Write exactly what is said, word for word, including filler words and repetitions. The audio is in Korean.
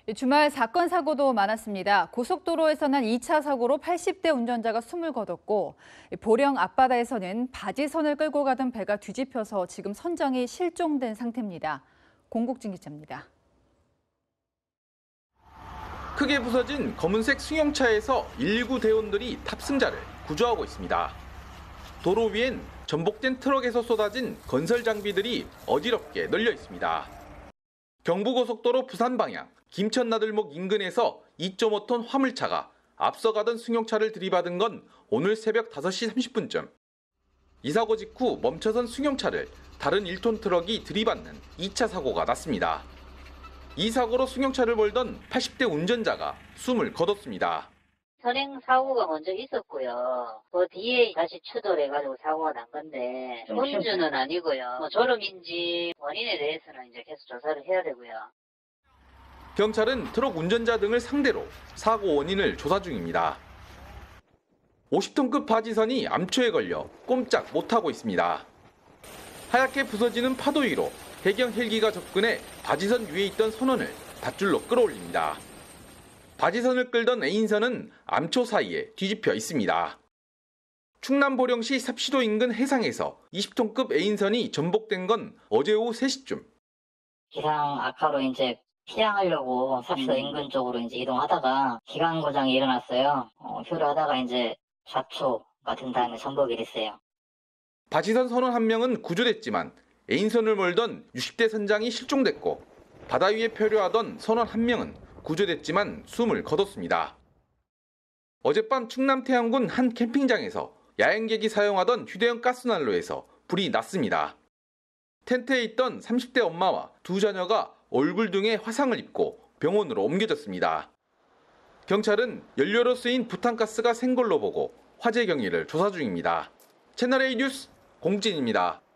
주말 사건 사고도 많았습니다. 고속도로에서 난 이 차 사고로 팔십 대 운전자가 숨을 거뒀고 보령 앞바다에서는 바지선을 끌고 가던 배가 뒤집혀서 지금 선장이 실종된 상태입니다. 공국진 기자입니다. 크게 부서진 검은색 승용차에서 일일구 대원들이 탑승자를 구조하고 있습니다. 도로 위엔 전복된 트럭에서 쏟아진 건설 장비들이 어지럽게 널려 있습니다. 경부고속도로 부산 방향 김천 나들목 인근에서 이 점 오 톤 화물차가 앞서가던 승용차를 들이받은 건 오늘 새벽 다섯 시 삼십 분쯤. 이 사고 직후 멈춰선 승용차를 다른 일 톤 트럭이 들이받는 이 차 사고가 났습니다. 이 사고로 승용차를 몰던 팔십 대 운전자가 숨을 거뒀습니다. 선행 사고가 먼저 있었고요. 그 뒤에 다시 추돌해가지고 사고가 난 건데 음주는 아니고요. 뭐 졸음인지 원인에 대해서는 이제 계속 조사를 해야 되고요. 경찰은 트럭 운전자 등을 상대로 사고 원인을 조사 중입니다. 오십 톤급 바지선이 암초에 걸려 꼼짝 못하고 있습니다. 하얗게 부서지는 파도 위로 해경 헬기가 접근해 바지선 위에 있던 선원을 밧줄로 끌어올립니다. 바지선을 끌던 A인선은 암초 사이에 뒤집혀 있습니다. 충남 보령시 삽시도 인근 해상에서 이십 톤급 A인선이 전복된 건 어제 오후 세 시쯤. 기상 악화로 이제 피항하려고 삽시도 인근 쪽으로 이제 이동하다가 기관 고장이 일어났어요. 어, 휴를하다가 이제 좌초가 된 다음에 전복이 됐어요. 바지선 선원 한 명은 구조됐지만 A인선을 몰던 육십 대 선장이 실종됐고 바다 위에 표류하던 선원 한 명은 구조됐지만 숨을 거뒀습니다. 어젯밤 충남 태안군 한 캠핑장에서 야행객이 사용하던 휴대용 가스난로에서 불이 났습니다. 텐트에 있던 삼십 대 엄마와 두 자녀가 얼굴 등에 화상을 입고 병원으로 옮겨졌습니다. 경찰은 연료로 쓰인 부탄가스가 생 걸로 보고 화재 경위를 조사 중입니다. 채널A 뉴스 공진입니다.